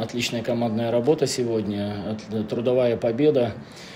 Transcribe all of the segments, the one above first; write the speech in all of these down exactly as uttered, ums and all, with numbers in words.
отличная командная работа сегодня, трудовая победа.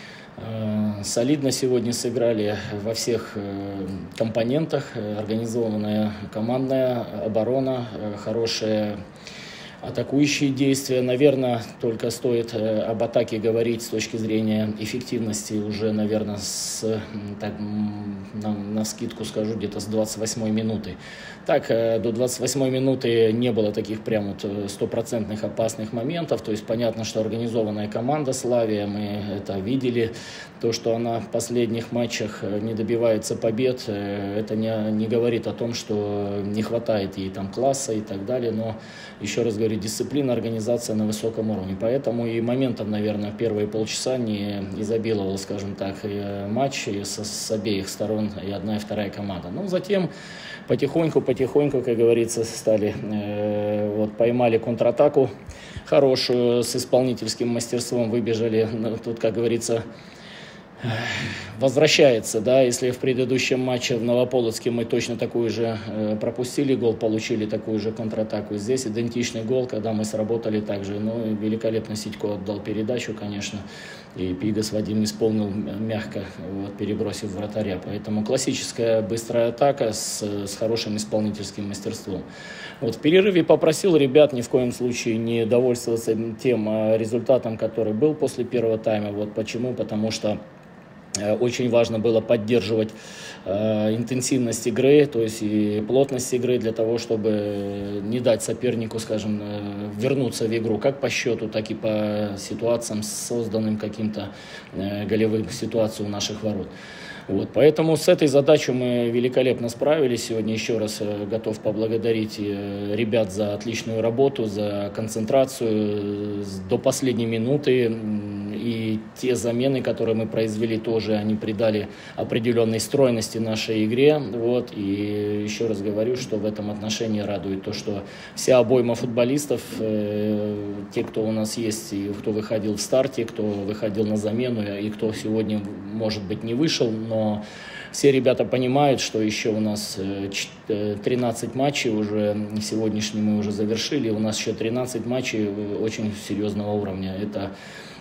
Солидно сегодня сыграли во всех компонентах. Организованная командная оборона, хорошая атакующие действия. Наверное, только стоит об атаке говорить с точки зрения эффективности уже, наверное, с, так, на, на скидку скажу, где-то с двадцать восьмой минуты. Так, до двадцать восьмой минуты не было таких прям вот стопроцентных опасных моментов. То есть понятно, что организованная команда Славия, мы это видели. То, что она в последних матчах не добивается побед, это не, не говорит о том, что не хватает ей там класса и так далее. Но, еще раз говорю, дисциплина, организация на высоком уровне. Поэтому и моментом, наверное, первые полчаса не изобиловал, скажем так, матч с, с обеих сторон, и одна, и вторая команда. Но затем потихоньку, потихоньку, как говорится, стали, э, вот, поймали контратаку хорошую, с исполнительским мастерством выбежали. Тут, как говорится, возвращается, да, если в предыдущем матче в Новополоцке мы точно такую же э, пропустили гол, получили такую же контратаку. Здесь идентичный гол, когда мы сработали так же. Ну, великолепно Сидько отдал передачу, конечно, и Пигас Вадим исполнил мягко, вот, перебросив вратаря. Поэтому классическая быстрая атака с, с хорошим исполнительским мастерством. Вот в перерыве попросил ребят ни в коем случае не довольствоваться тем результатом, который был после первого тайма. Вот почему? Потому что очень важно было поддерживать э, интенсивность игры, то есть и плотность игры для того, чтобы не дать сопернику, скажем, э, вернуться в игру как по счету, так и по ситуациям, созданным каким-то э, голевым ситуациям у наших ворот. Вот, поэтому с этой задачей мы великолепно справились. Сегодня еще раз э, готов поблагодарить э, ребят за отличную работу, за концентрацию э, до последней минуты. И те замены, которые мы произвели, тоже они придали определенной стройности нашей игре. Вот. И еще раз говорю, что в этом отношении радует то, что вся обойма футболистов, э, те, кто у нас есть, и кто выходил в старте, кто выходил на замену, и кто сегодня, может быть, не вышел, но все ребята понимают, что еще у нас тринадцать матчей уже, сегодняшний мы уже завершили, у нас еще тринадцать матчей очень серьезного уровня. Это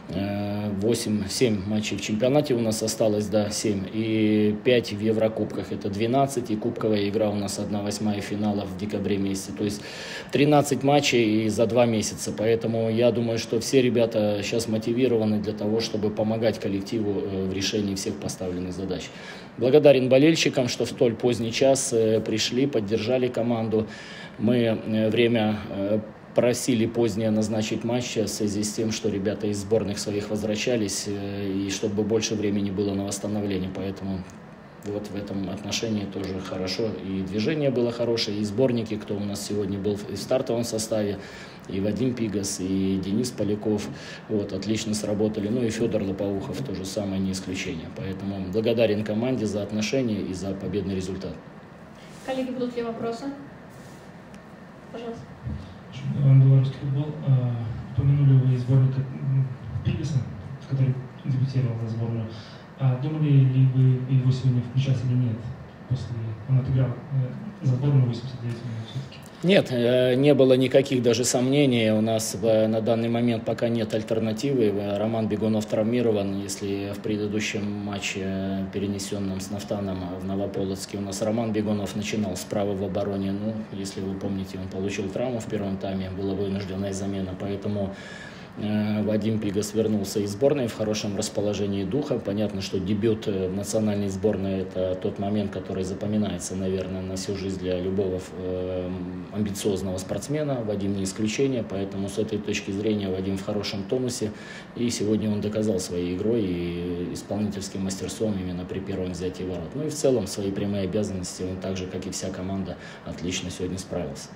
восемь-семь матчей в чемпионате у нас осталось, да, семь, и пять в Еврокубках, это двенадцать, и кубковая игра у нас одна восьмая финала в декабре месяце, то есть тринадцать матчей и за два месяца, поэтому я думаю, что все ребята сейчас мотивированы для того, чтобы помогать коллективу в решении всех поставленных задач. Благодарен болельщикам, что в столь поздний час пришли, поддержали команду. Мы время просили позднее назначить матч в связи с тем, что ребята из сборных своих возвращались, и чтобы больше времени было на восстановление. Поэтому вот в этом отношении тоже хорошо. И движение было хорошее, и сборники, кто у нас сегодня был в стартовом составе, и Вадим Пигас, и Денис Поляков, вот, отлично сработали. Ну и Федор Лопоухов тоже самое, не исключение. Поэтому благодарен команде за отношения и за победный результат. Коллеги, будут ли вопросы? Пожалуйста. Белорусский футбол. Упомянули вы сборник Пигаса, который дебютировал за сборную. А думали ли вы его сегодня включать или нет? После он отыграл за сборную восемьдесят девять минут все-таки. Нет, не было никаких даже сомнений. У нас на данный момент пока нет альтернативы. Роман Бегунов травмирован. Если в предыдущем матче, перенесенном с Нафтаном в Новополоцке, у нас Роман Бегунов начинал справа в обороне. Ну, если вы помните, он получил травму в первом тайме, была вынужденная замена. Поэтому Вадим Пигас вернулся из сборной в хорошем расположении духа. Понятно, что дебют в национальной сборной – это тот момент, который запоминается, наверное, на всю жизнь для любого э, амбициозного спортсмена. Вадим не исключение, поэтому с этой точки зрения Вадим в хорошем тонусе. И сегодня он доказал своей игрой и исполнительским мастерством именно при первом взятии ворот. Ну и в целом свои прямые обязанности он так же, как и вся команда, отлично сегодня справился.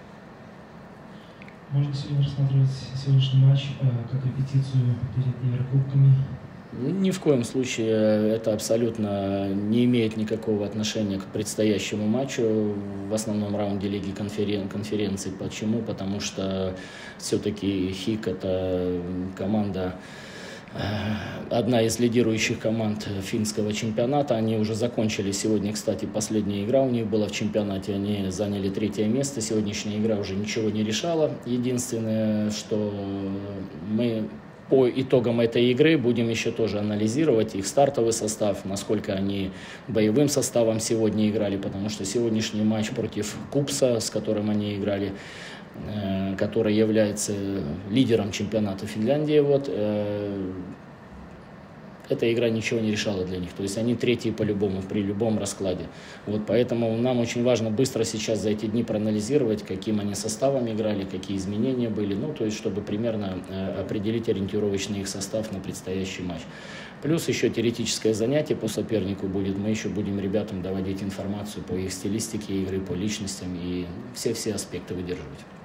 Можно сегодня рассматривать сегодняшний матч э, как репетицию перед Еврокубками? Ни в коем случае это абсолютно не имеет никакого отношения к предстоящему матчу в основном раунде Лиги конферен... конференции. Почему? Потому что все-таки ХИК – это команда, одна из лидирующих команд финского чемпионата. Они уже закончили сегодня, кстати, последняя игра у них была в чемпионате. Они заняли третье место. Сегодняшняя игра уже ничего не решала. Единственное, что мы по итогам этой игры будем еще тоже анализировать их стартовый состав, насколько они боевым составом сегодня играли, потому что сегодняшний матч против Купса, с которым они играли, э, который является лидером чемпионата Финляндии, вот, э, эта игра ничего не решала для них. То есть они третьи по-любому, при любом раскладе. Вот поэтому нам очень важно быстро сейчас за эти дни проанализировать, каким они составом играли, какие изменения были. Ну, то есть, чтобы примерно э, определить ориентировочный их состав на предстоящий матч. Плюс еще теоретическое занятие по сопернику будет. Мы еще будем ребятам доводить информацию по их стилистике игры, по личностям и все-все аспекты выдерживать.